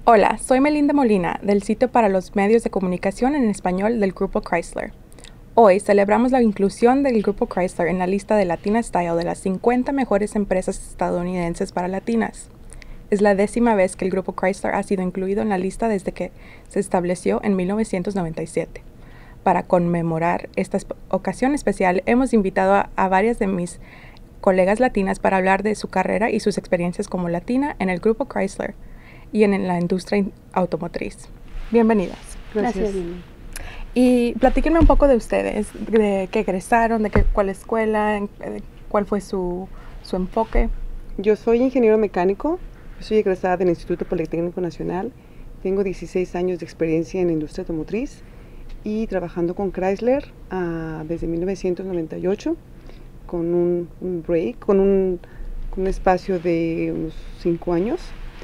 Hola, soy Melinda Molina, del sitio para los medios de comunicación en español del Grupo Chrysler. Hoy celebramos la inclusión del Grupo Chrysler en la lista de Latina Style de las 50 mejores empresas estadounidenses para latinas. Es la 10ª vez que el Grupo Chrysler ha sido incluido en la lista desde que se estableció en 1997. Para conmemorar esta ocasión especial, hemos invitado a varias de mis colegas latinas para hablar de su carrera y sus experiencias como latina en el Grupo Chrysler y en la industria automotriz. Bienvenidas. Gracias. Y platíquenme un poco de ustedes, de qué egresaron, cuál escuela, cuál fue su enfoque. Yo soy ingeniero mecánico, soy egresada del Instituto Politécnico Nacional, tengo 16 años de experiencia en la industria automotriz y trabajando con Chrysler desde 1998 con un break, con un espacio de unos 5 años.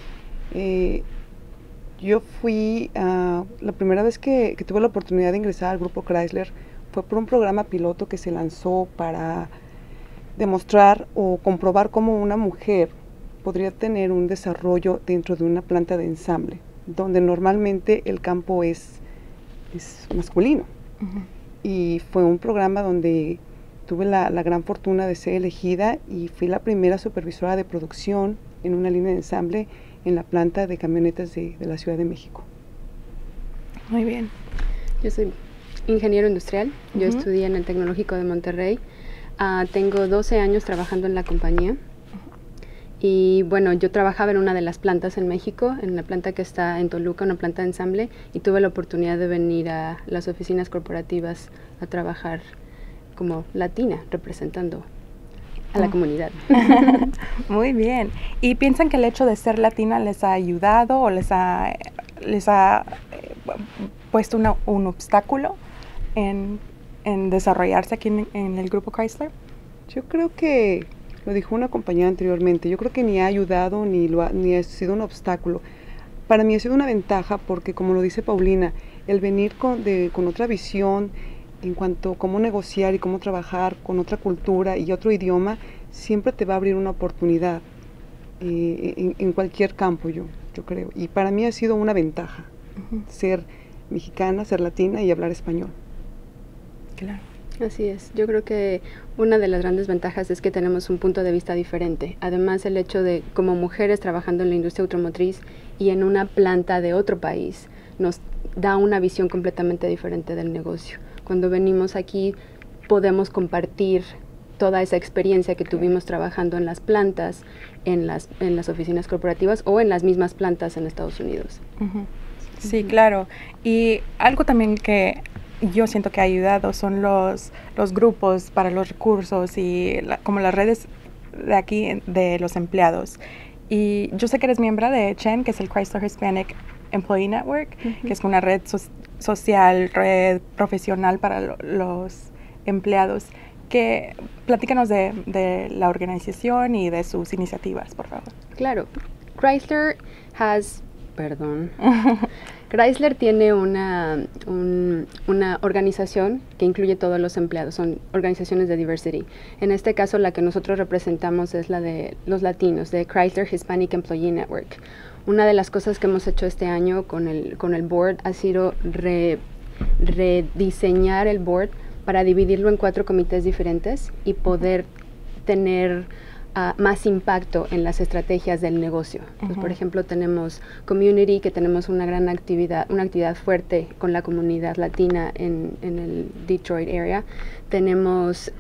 Yo fui, la primera vez que tuve la oportunidad de ingresar al Grupo Chrysler fue por un programa piloto que se lanzó para demostrar o comprobar cómo una mujer podría tener un desarrollo dentro de una planta de ensamble, donde normalmente el campo es masculino. Y fue un programa donde tuve la gran fortuna de ser elegida y fui la primera supervisora de producción en una línea de ensamble en la planta de camionetas de la Ciudad de México. Muy bien. Yo soy ingeniero industrial, yo estudié en el Tecnológico de Monterrey, tengo 12 años trabajando en la compañía y bueno, yo trabajaba en una de las plantas en México, en la planta que está en Toluca, una planta de ensamble, y tuve la oportunidad de venir a las oficinas corporativas a trabajar como latina, representando a la comunidad. Muy bien. ¿Y piensan que el hecho de ser latina les ha ayudado o les ha puesto un obstáculo en desarrollarse aquí en el Grupo Chrysler? Yo creo que, lo dijo una compañera anteriormente, yo creo que ni ha ayudado ni ha sido un obstáculo. Para mí ha sido una ventaja porque, como lo dice Paulina, el venir con otra visión en cuanto a cómo negociar y cómo trabajar con otra cultura y otro idioma, siempre te va a abrir una oportunidad en cualquier campo, yo creo. Y para mí ha sido una ventaja ser mexicana, ser latina y hablar español. Claro. Así es, yo creo que una de las grandes ventajas es que tenemos un punto de vista diferente. Además, el hecho de, como mujeres trabajando en la industria automotriz y en una planta de otro país, nos da una visión completamente diferente del negocio. Cuando venimos aquí podemos compartir toda esa experiencia que tuvimos trabajando en las plantas, en las oficinas corporativas o en las mismas plantas en Estados Unidos. Sí, claro. Y algo también que yo siento que ha ayudado son los grupos para los recursos y como las redes de aquí de los empleados. Y yo sé que eres miembro de CHEN, que es el Chrysler Hispanic Employee Network, que es una red social, red profesional para los empleados. Platícanos de la organización y de sus iniciativas, por favor. Claro. Chrysler tiene una organización que incluye todos los empleados, son organizaciones de diversity. En este caso, la que nosotros representamos es la de los latinos, de Chrysler Hispanic Employee Network. Una de las cosas que hemos hecho este año con el board ha sido rediseñar el board para dividirlo en 4 comités diferentes y poder tener más impacto en las estrategias del negocio. Entonces, por ejemplo, tenemos Community, que tenemos una actividad fuerte con la comunidad latina en el Detroit area. Tenemos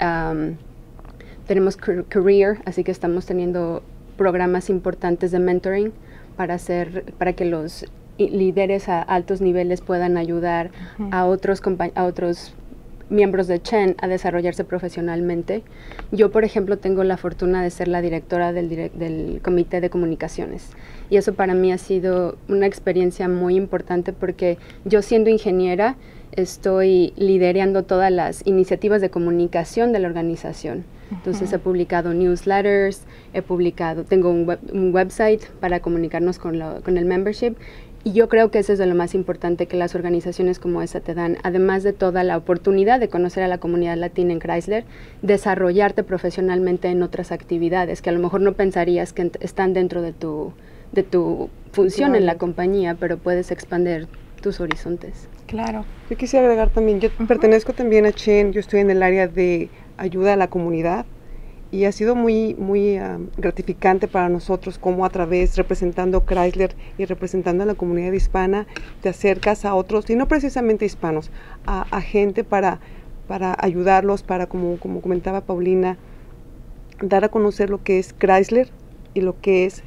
Career, así que estamos teniendo programas importantes de mentoring para que los líderes a altos niveles puedan ayudar a otros miembros de CHEN a desarrollarse profesionalmente. Yo, por ejemplo, tengo la fortuna de ser la directora del Comité de Comunicaciones y eso para mí ha sido una experiencia muy importante porque yo, siendo ingeniera, estoy liderando todas las iniciativas de comunicación de la organización. Entonces he publicado newsletters, tengo un website para comunicarnos con el membership. Y yo creo que eso es de lo más importante que las organizaciones como esa te dan, además de toda la oportunidad de conocer a la comunidad latina en Chrysler, desarrollarte profesionalmente en otras actividades que a lo mejor no pensarías que están dentro de de tu función en la Claro. compañía, pero puedes expandir tus horizontes. Claro. Yo quisiera agregar también, yo pertenezco también a Chen, yo estoy en el área de ayuda a la comunidad y ha sido muy gratificante para nosotros cómo a través, representando Chrysler y representando a la comunidad hispana, te acercas a otros, y no precisamente hispanos, a gente para ayudarlos, para, como comentaba Paulina, dar a conocer lo que es Chrysler y lo que es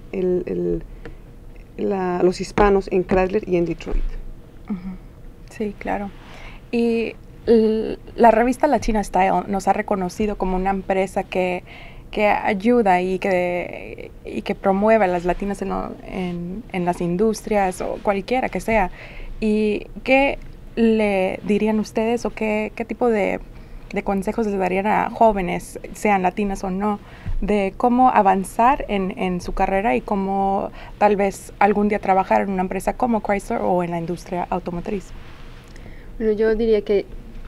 los hispanos en Chrysler y en Detroit. Sí, claro. Y la revista Latina Style nos ha reconocido como una empresa que ayuda y que promueve a las latinas en las industrias o cualquiera que sea. ¿Y qué le dirían ustedes o qué tipo de consejos les darían a jóvenes, sean latinas o no, de cómo avanzar en su carrera y cómo tal vez algún día trabajar en una empresa como Chrysler o en la industria automotriz? Bueno, yo diría que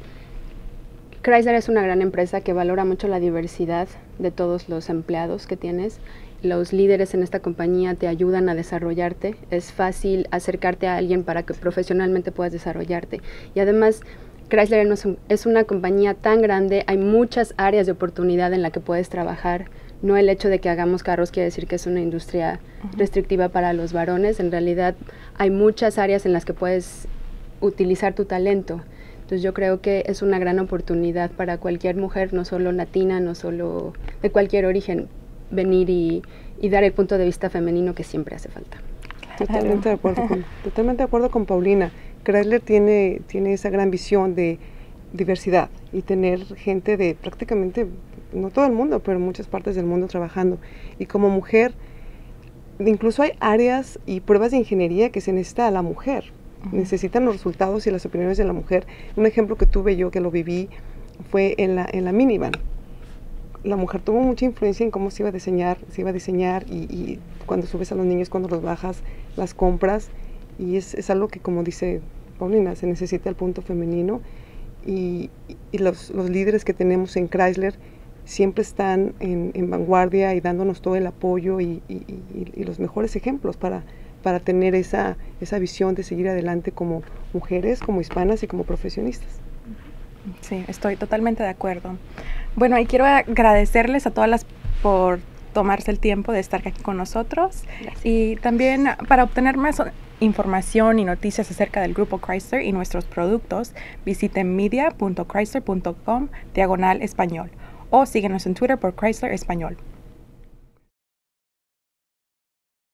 Chrysler es una gran empresa que valora mucho la diversidad de todos los empleados que tienes. Los líderes en esta compañía te ayudan a desarrollarte. Es fácil acercarte a alguien para que profesionalmente puedas desarrollarte. Y además, Chrysler es una compañía tan grande, hay muchas áreas de oportunidad en la que puedes trabajar. No el hecho de que hagamos carros quiere decir que es una industria restrictiva para los varones. En realidad, hay muchas áreas en las que puedes utilizar tu talento. Entonces yo creo que es una gran oportunidad para cualquier mujer, no solo latina, no solo de cualquier origen, venir y dar el punto de vista femenino que siempre hace falta. Totalmente de acuerdo con Paulina. Chrysler tiene esa gran visión de diversidad y tener gente de prácticamente, no todo el mundo, pero en muchas partes del mundo trabajando. Y como mujer, incluso hay áreas y pruebas de ingeniería que se necesita a la mujer. Necesitan los resultados y las opiniones de la mujer. Un ejemplo que tuve yo, que lo viví, fue en la minivan. La mujer tuvo mucha influencia en cómo se iba a diseñar y cuando subes a los niños, cuando los bajas, las compras, y es algo que, como dice Paulina, se necesita el punto femenino, y los líderes que tenemos en Chrysler siempre están en vanguardia y dándonos todo el apoyo y los mejores ejemplos para tener esa visión de seguir adelante como mujeres, como hispanas y como profesionistas. Sí, estoy totalmente de acuerdo. Bueno, y quiero agradecerles a todas por tomarse el tiempo de estar aquí con nosotros. Gracias. Y también para obtener más información y noticias acerca del Grupo Chrysler y nuestros productos, visiten media.chrysler.com/español o síguenos en Twitter por Chrysler Español.